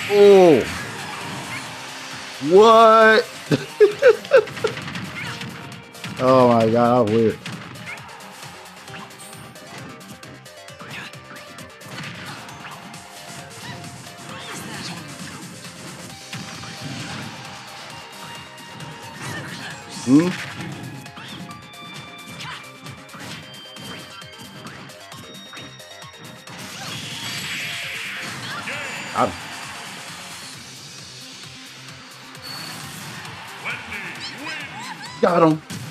Oh, what? Oh my god, that was weird. Hmm? Got him.